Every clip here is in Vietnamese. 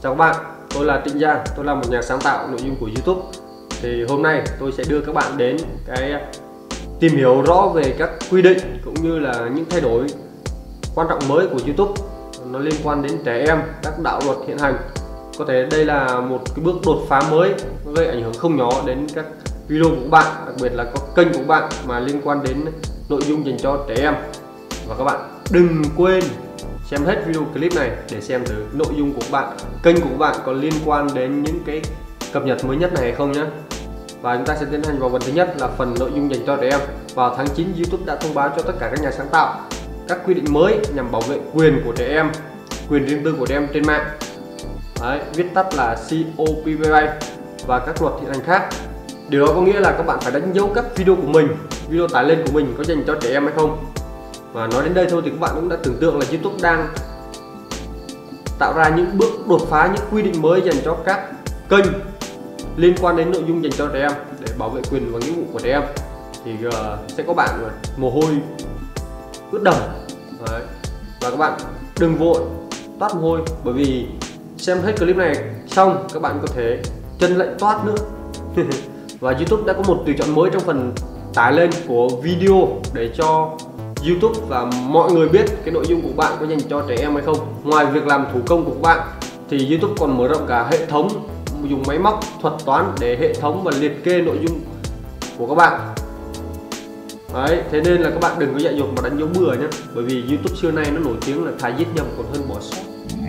Chào các bạn, tôi là Trịnh Giang, tôi là một nhà sáng tạo nội dung của YouTube. Thì hôm nay tôi sẽ đưa các bạn đến tìm hiểu rõ về các quy định cũng như là những thay đổi quan trọng mới của YouTube. Nó liên quan đến trẻ em, các đạo luật hiện hành. Có thể đây là một cái bước đột phá mới gây ảnh hưởng không nhỏ đến các video của các bạn, đặc biệt là có kênh của các bạn mà liên quan đến nội dung dành cho trẻ em. Và các bạn đừng quên xem hết video clip này để xem thử nội dung của các bạn, kênh của các bạn có liên quan đến những cái cập nhật mới nhất này hay không nhé. Và chúng ta sẽ tiến hành vào phần thứ nhất là phần nội dung dành cho trẻ em. Vào tháng 9, YouTube đã thông báo cho tất cả các nhà sáng tạo các quy định mới nhằm bảo vệ quyền của trẻ em, quyền riêng tư của trẻ em trên mạng. Đấy, viết tắt là COPPA và các luật hiện hành khác. Điều đó có nghĩa là các bạn phải đánh dấu các video của mình, video tải lên của mình có dành cho trẻ em hay không. Và nói đến đây thôi thì các bạn cũng đã tưởng tượng là YouTube đang tạo ra những bước đột phá, những quy định mới dành cho các kênh liên quan đến nội dung dành cho trẻ em để bảo vệ quyền và nghĩa vụ của trẻ em. Thì sẽ có bạn mồ hôi ướt đầm. Đấy. Và các bạn đừng vội toát mồ hôi, bởi vì xem hết clip này xong các bạn có thể chân lại toát nữa. Và YouTube đã có một tùy chọn mới trong phần tải lên của video để cho YouTube và mọi người biết cái nội dung của bạn có dành cho trẻ em hay không. Ngoài việc làm thủ công của các bạn thì YouTube còn mở rộng cả hệ thống, dùng máy móc thuật toán để hệ thống và liệt kê nội dung của các bạn. Đấy, thế nên là các bạn đừng có dại dột mà đánh dấu bừa nhé, bởi vì YouTube xưa nay nó nổi tiếng là thà giết nhầm còn hơn bỏ sót.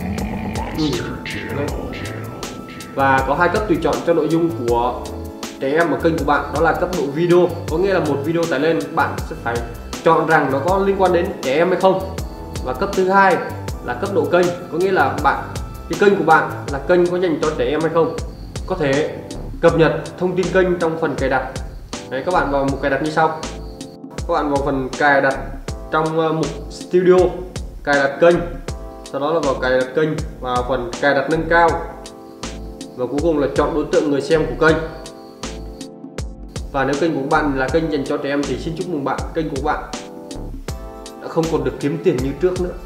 Và có hai cấp tùy chọn cho nội dung của trẻ em ở kênh của bạn, đó là cấp độ video, có nghĩa là một video tải lên bạn sẽ phải chọn rằng nó có liên quan đến trẻ em hay không. Và cấp thứ hai là cấp độ kênh, có nghĩa là cái kênh của bạn là kênh có dành cho trẻ em hay không. Có thể cập nhật thông tin kênh trong phần cài đặt. Đấy, các bạn vào mục cài đặt như sau. Các bạn vào phần cài đặt trong mục Studio, cài đặt kênh, sau đó là vào cài đặt kênh và phần cài đặt nâng cao, và cuối cùng là chọn đối tượng người xem của kênh. Và nếu kênh của các bạn là kênh dành cho trẻ em thì xin chúc mừng bạn, kênh của bạn đã không còn được kiếm tiền như trước nữa.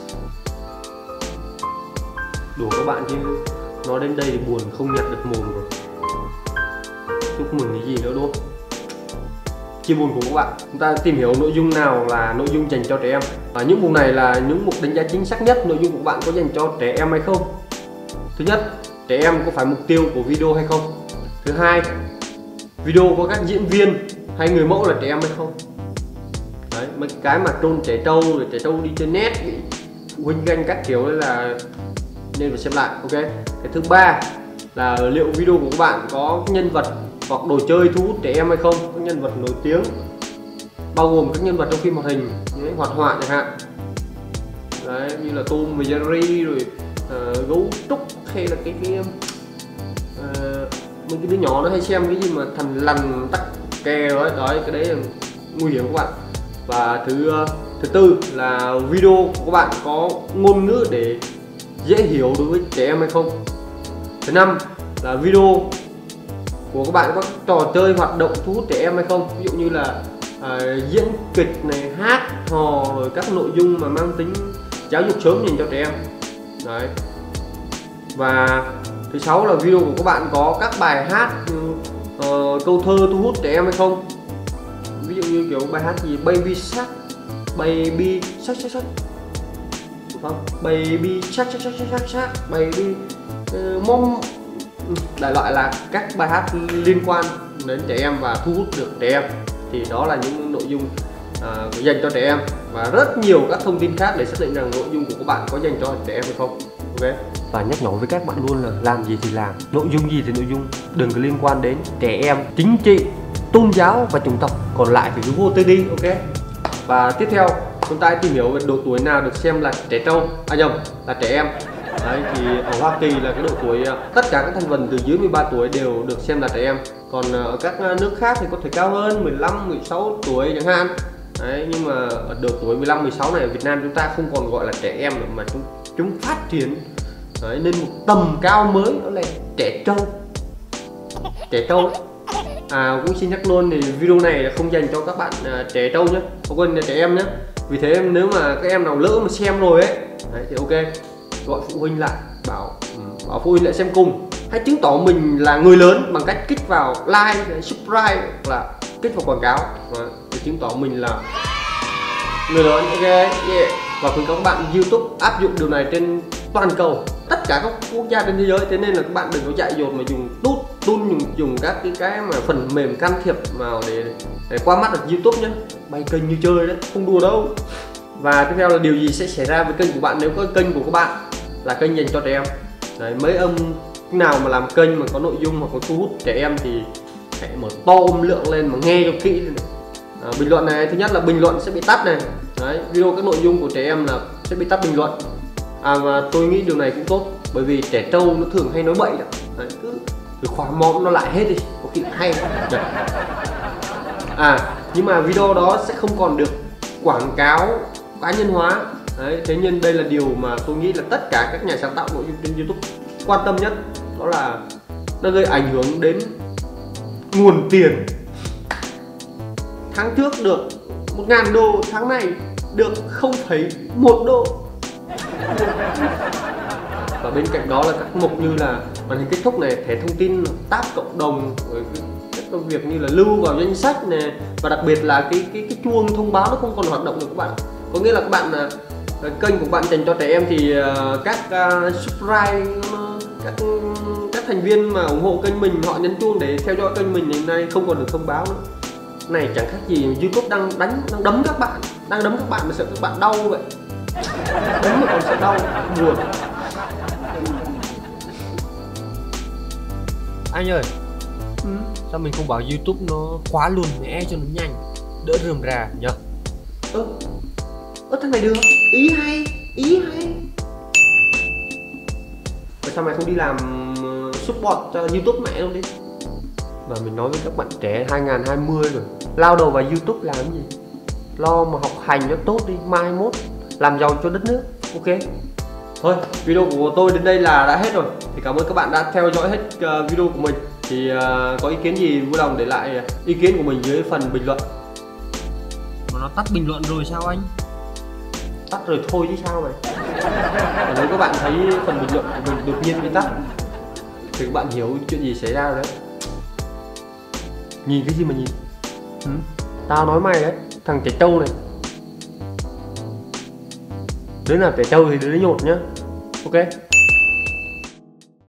Đùa các bạn chứ nói đến đây thì buồn không nhặt được mồm rồi. Chúc mừng cái gì nữa đúng không? Chia buồn của các bạn. Chúng ta tìm hiểu nội dung nào là nội dung dành cho trẻ em. Và những mục này là những mục đánh giá chính xác nhất nội dung của bạn có dành cho trẻ em hay không. Thứ nhất, trẻ em có phải mục tiêu của video hay không. Thứ hai, video có các diễn viên hay người mẫu là trẻ em hay không. Đấy, mấy cái mà trôn trẻ trâu rồi trẻ trâu đi trên net bị phụ huynh ganh các kiểu đấy là nên phải xem lại. Ok. Cái thứ ba là liệu video của các bạn có nhân vật hoặc đồ chơi thu hút trẻ em hay không, có nhân vật nổi tiếng, bao gồm các nhân vật trong phim hoạt hình, những hoạt họa chẳng hạn. Đấy, như là Tom và Jerry rồi gấu trúc, hay là mấy cái đứa nhỏ nó hay xem cái gì mà thằn lằn tắc kè đó, cái đấy là nguy hiểm các bạn. Và thứ tư là video của các bạn có ngôn ngữ để dễ hiểu đối với trẻ em hay không. Thứ năm là video của các bạn có trò chơi hoạt động thu hút trẻ em hay không, ví dụ như là diễn kịch này, hát hò, rồi các nội dung mà mang tính giáo dục sớm dành cho trẻ em. Đấy. Và thứ sáu là video của các bạn có các bài hát, câu thơ thu hút trẻ em hay không, ví dụ như kiểu bài hát gì Baby Shark, Baby Shark Shark Shark, không? Baby Shark Shark Shark Shark Shark, Baby Mom, đại loại là các bài hát liên quan đến trẻ em và thu hút được trẻ em. Thì đó là những nội dung dành cho trẻ em, và rất nhiều các thông tin khác để xác định rằng nội dung của các bạn có dành cho trẻ em hay không. Ok. Và nhắc nhở với các bạn luôn là làm gì thì làm, nội dung gì thì nội dung, đừng có liên quan đến trẻ em, chính trị, tôn giáo và chủng tộc, còn lại thì cứ vô tư đi. Ok. Và tiếp theo chúng ta tìm hiểu về độ tuổi nào được xem là trẻ trâu, là trẻ em. Đấy, thì ở Hoa Kỳ là cái độ tuổi tất cả các thành phần từ dưới 13 tuổi đều được xem là trẻ em. Còn ở các nước khác thì có thể cao hơn 15, 16 tuổi chẳng hạn. Đấy, nhưng mà ở độ tuổi 15, 16 này ở Việt Nam chúng ta không còn gọi là trẻ em nữa, mà chúng phát triển nên một tầm cao mới, đó là trẻ trâu. Trẻ trâu đấy. Cũng xin nhắc luôn thì video này là không dành cho các bạn trẻ trâu nhé, không quên là trẻ em nhé. Vì thế nếu mà các em nào lỡ mà xem rồi ấy, thì ok, gọi phụ huynh lại bảo bảo phụ huynh lại xem cùng. Hãy chứng tỏ mình là người lớn bằng cách kích vào like, subscribe hoặc là kích vào quảng cáo để chứng tỏ mình là người lớn. Ok, yeah. Và khuyến cáo các bạn YouTube áp dụng điều này trên toàn cầu, tất cả các quốc gia trên thế giới. Thế nên là các bạn đừng có dại dột mà dùng dùng các cái mà phần mềm can thiệp vào để qua mắt được YouTube nhé. Bay kênh như chơi đấy, không đùa đâu. Và tiếp theo là điều gì sẽ xảy ra với kênh của bạn nếu có kênh của các bạn là kênh dành cho trẻ em. Đấy, mấy ông nào mà làm kênh mà có nội dung hoặc có thu hút trẻ em thì hãy mở to âm lượng lên mà nghe cho kỹ này. Bình luận này, thứ nhất là bình luận sẽ bị tắt này. Đấy, video các nội dung của trẻ em là sẽ bị tắt bình luận. Và tôi nghĩ điều này cũng tốt, bởi vì trẻ trâu nó thường hay nói bậy đó. Đấy, cứ khóa mõm nó lại hết đi, có khi hay. Nhưng mà video đó sẽ không còn được quảng cáo cá nhân hóa. Đấy, thế nên đây là điều mà tôi nghĩ là tất cả các nhà sáng tạo nội dung trên YouTube quan tâm nhất, đó là nó gây ảnh hưởng đến nguồn tiền. Tháng trước được 1.000 đô, tháng này được 0,1 đô. Và bên cạnh đó là các mục như là màn hình kết thúc này, thẻ thông tin, tab cộng đồng, rồi các công việc như là lưu vào danh sách này, và đặc biệt là cái chuông thông báo nó không còn hoạt động được các bạn. Có nghĩa là các bạn kênh của bạn dành cho trẻ em thì các subscribe, các thành viên mà ủng hộ kênh mình họ nhấn chuông để theo dõi kênh mình hiện nay không còn được thông báo nữa. Này chẳng khác gì YouTube đang đấm các bạn, mà sợ các bạn đau vậy. Đấm mà còn sợ đau, buồn. Anh ơi, sao mình không bảo YouTube nó khóa luôn mẹ cho nó nhanh, đỡ rườm rà nhờ? Thằng này được, ý hay. Vậy sao mày không đi làm support cho YouTube mẹ luôn đi? Và mình nói với các bạn trẻ 2020 rồi, lao đầu vào YouTube làm cái gì? Lo mà học hành nó tốt đi, mai mốt làm giàu cho đất nước. Ok. Thôi, video của tôi đến đây là đã hết rồi. Thì cảm ơn các bạn đã theo dõi hết video của mình. Thì có ý kiến gì vui lòng để lại ý kiến của mình dưới phần bình luận. Mà nó tắt bình luận rồi sao anh? Tắt rồi thôi chứ sao mày. Và nếu các bạn thấy phần bình luận của mình đột nhiên bị tắt thì các bạn hiểu chuyện gì xảy ra rồi đấy. Nhìn cái gì mà nhìn? Tao nói mày đấy, thằng trẻ trâu này. Đứa nào trẻ trâu thì đứa đấy nhột nhá. Ok.